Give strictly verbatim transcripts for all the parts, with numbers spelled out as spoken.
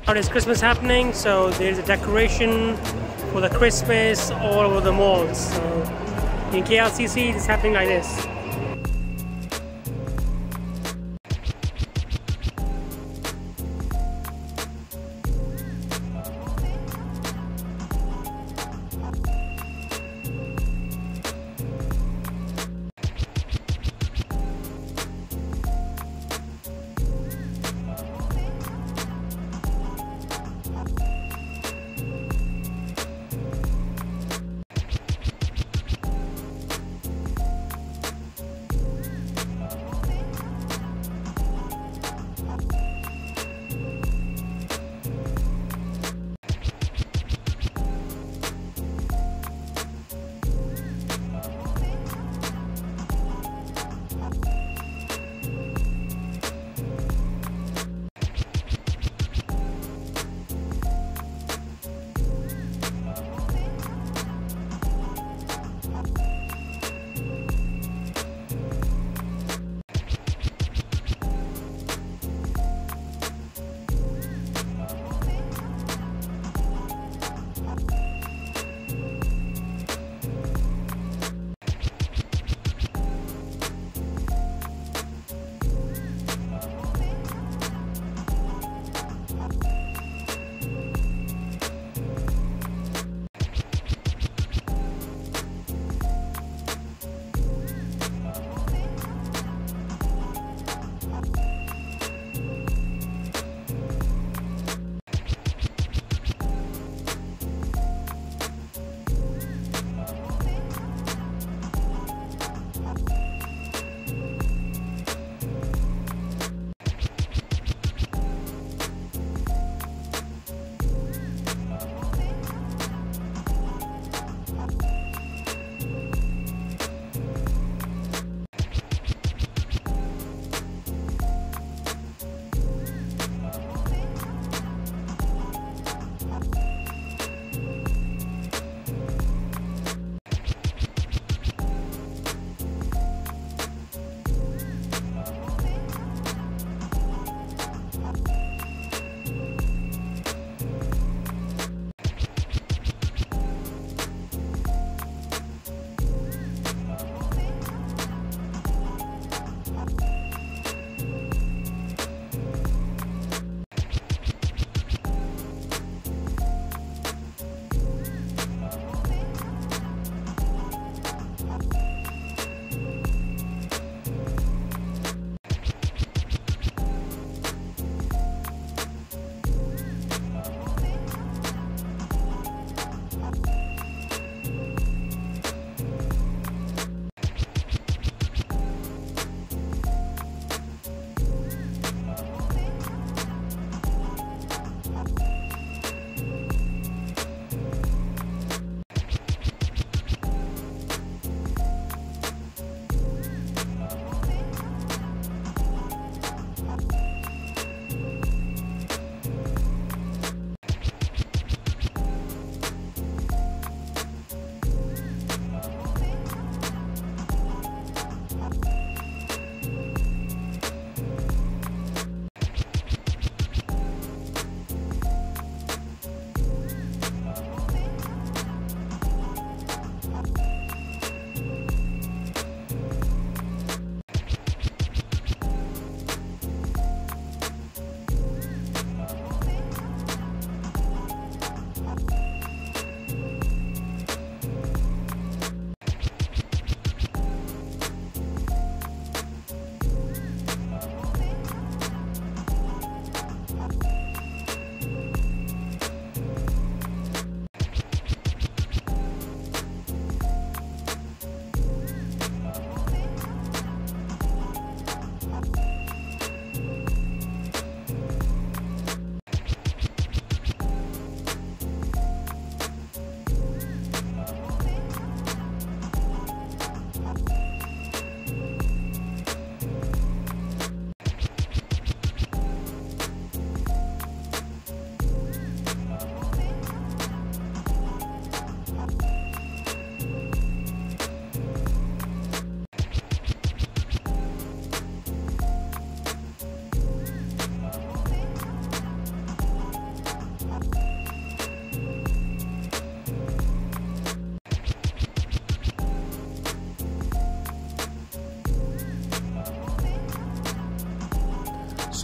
Now it's Christmas happening, so there's a decoration for the Christmas all over the malls. So in K L C C, it's happening like this.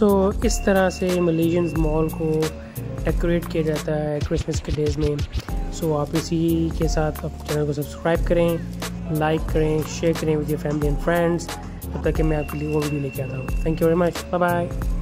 So so, इस तरह से Malaysians mall को decorate किया जाता है Christmas के days में। सो so, आप इसी के साथ आप चैनल को सब्सक्राइब करें, लाइक करें, शेयर करें with your family and friends. तब तक कि मैं आपके लिए और वीडियो लेके आता हूँ। Thank you very much, bye bye.